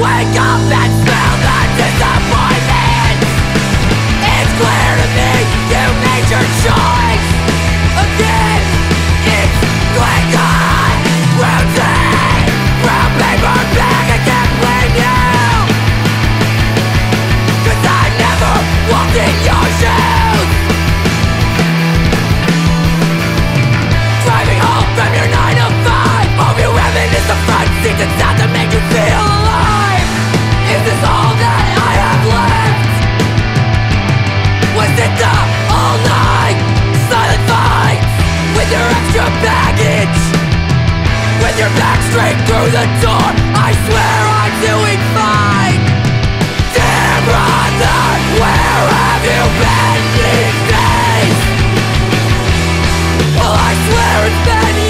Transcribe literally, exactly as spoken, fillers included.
Wake up and smell the disappointment. It's clear to me you made your choice. Again, it's going on. Routine, brown paper bag, I can't blame you, 'cause I never walked in your shoes. Driving home from your nine to five, all you reminisce the front seat and sound to make you feel alive. Is this all that I have left? Was it the all-night silent fights with your extra baggage? With your back straight through the door, I swear I'm doing fine. Dear brother, where have you been these days? Well, I swear it's been